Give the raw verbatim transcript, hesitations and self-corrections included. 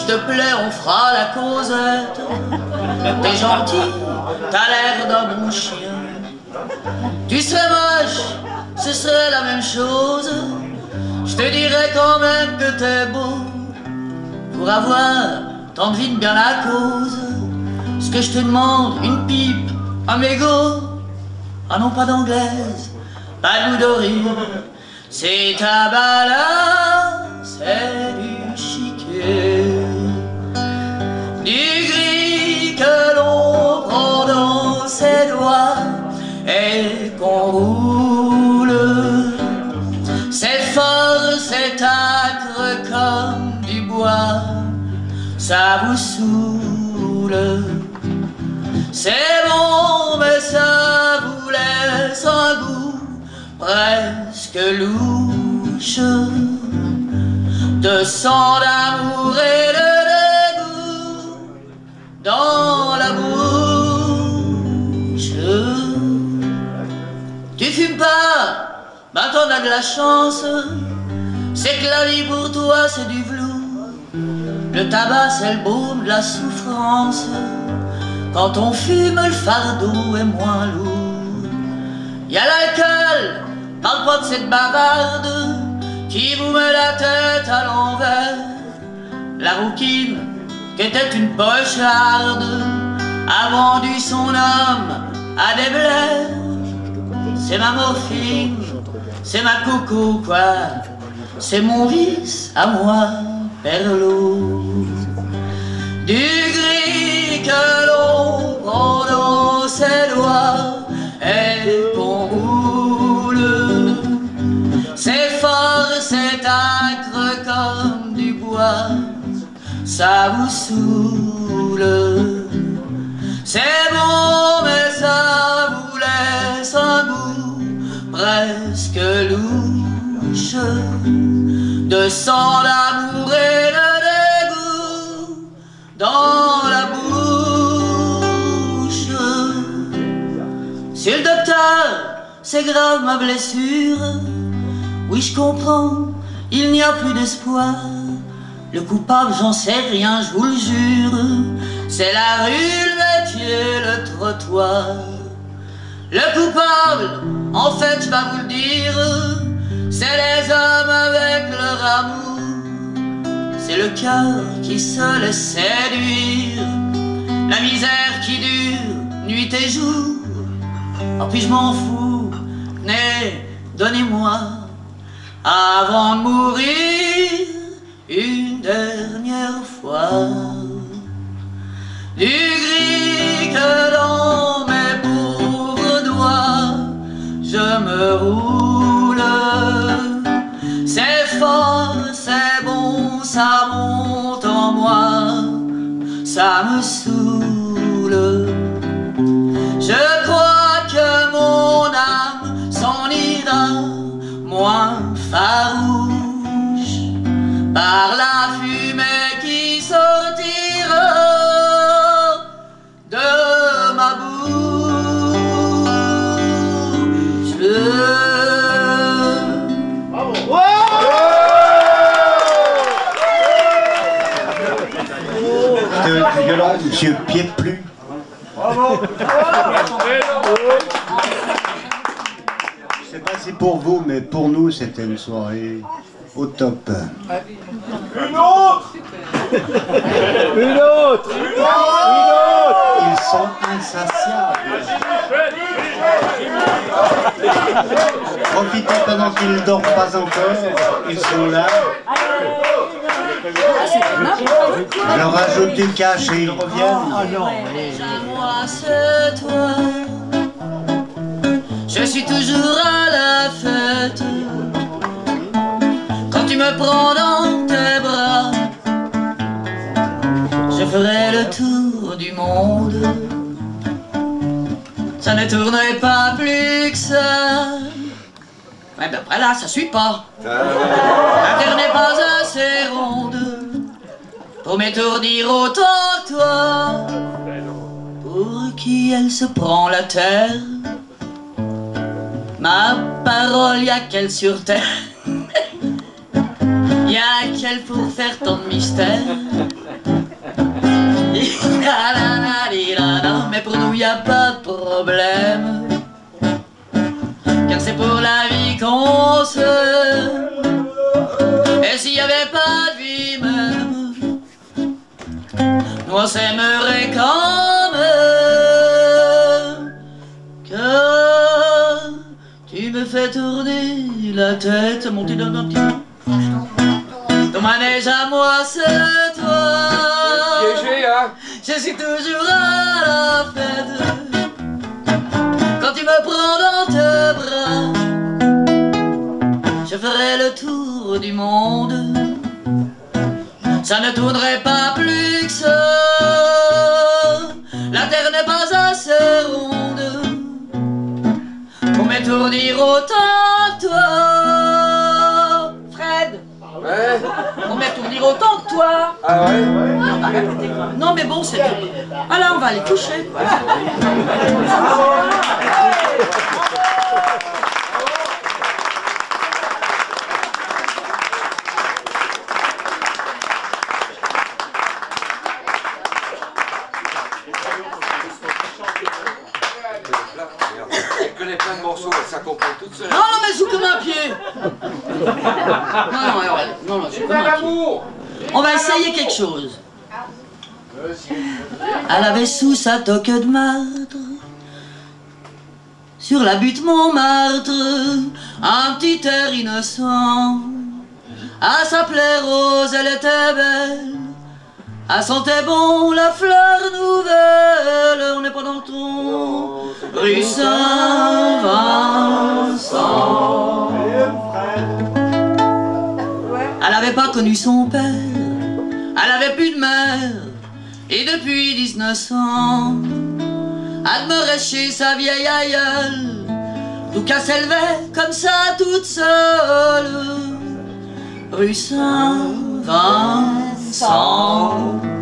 te plaît, on fera la causette. T'es gentil, t'as l'air d'un bon chien. Tu serais moche, ce serait la même chose. Je te dirais quand même que t'es beau. Pour avoir tant de vie de bien la cause. Ce que je te demande, une pipe, un mégot. Ah non, pas d'anglaise, pas de Louis. C'est ta balade, c'est du chiquet. Du gris que l'on prend dans ses doigts et qu'on roule. C'est fort, c'est âcre comme du bois, ça vous saoule. C'est bon, mais ça vous laisse un goût presque louche de sang, d'amour et de dégoût dans la bouche. Tu fumes pas, ben t'en as de la chance. C'est que la vie pour toi c'est du velours. Le tabac c'est le baume de la souffrance. Quand on fume, le fardeau est moins lourd. Y'a l'alcool, parle pas de cette bavarde qui vous met la tête à l'envers. La rouquine, qui était une pocharde, a vendu son homme à des blairs. C'est ma morphine, c'est ma coco quoi, c'est mon vice à moi, Perlot. Du gris que l'on prend dans ses doigts et qu'on roule. C'est fort, c'est âcre comme du bois, ça vous saoule. C'est bon, mais ça vous laisse un goût presque louche de sang, d'amour et de dégoût dans la bouche. Monsieur le docteur, c'est grave ma blessure. Oui, je comprends, il n'y a plus d'espoir. Le coupable, j'en sais rien, je vous le jure. C'est la rue, le métier, le trottoir. Le coupable, en fait, je vais vous le dire, c'est les hommes avec leur amour. C'est le cœur qui se laisse séduire, la misère qui dure nuit et jour. Oh puis je m'en fous, venez, donnez-moi, avant de mourir, une dernière fois, du gris que dans mes pauvres doigts je me roule. C'est fort, c'est bon, ça monte en moi, ça me saoule. Je crois que mon âme s'en ira moins farouche par la fumée qui sortira de ma bouche. Bravo. Ouais. De violon, monsieur Pied-Plu. Bravo. Je sais pas si pour vous, mais pour nous, c'était une soirée au top. Une autre. Une autre. Une autre. Ils sont insatiables. Profitez pendant qu'ils ne dorment pas encore. Ils sont là. Je leur ajoute du cash et ils reviennent. Ah non, moi c'est toi. Je suis toujours à la fête quand tu me prends dans tes bras. Je ferai le tour du monde. Ça ne tournerait pas plus que ça. Ouais, ben après là, ça suit pas. La terre n'est pas assez ronde pour m'étourdir autant que toi. Pour qui elle se prend la terre? Ma parole, y'a qu'elle sur terre. Y'a qu'elle pour faire tant de mystère. Mais pour nous y a pas de problème, car c'est pour la vie qu'on se. Et s'il y avait pas de vie même, nous on s'aimerait quand même. Que tu me fais tourner la tête, monter dans un petit peu. Ton manège à moi c'est toi. Piégé, hein? Je suis toujours à la fête quand tu me prends dans tes bras. Je ferai le tour du monde, ça ne tournerait pas plus que ça. La terre n'est pas assez ronde pour m'étourdir autant que toi. Fred, Ouais. pour m'étourdir autant que toi. Ah ouais? Non, on va répéter quand même. Non mais bon, c'est tout. Alors on va aller coucher. Elle connaît plein de morceaux, elle s'accompagne toute seule. Non, non, mais joue comme un pied. Non, non, alors, non, non, joue comme un pied. On va essayer quelque chose. Elle avait sous sa toque de martre, sur la butte Montmartre, un petit air innocent. Elle s'appelait Rose, elle était belle, elle sentait bon la fleur nouvelle. On n'est pas dans le ton. Rue Saint-Vincent. Elle n'avait pas connu son père, elle avait plus de mère, et depuis dix-neuf cents, elle demeurait chez sa vieille aïeule, tout qu'elle s'élevait comme ça toute seule. Rue Saint-Vincent.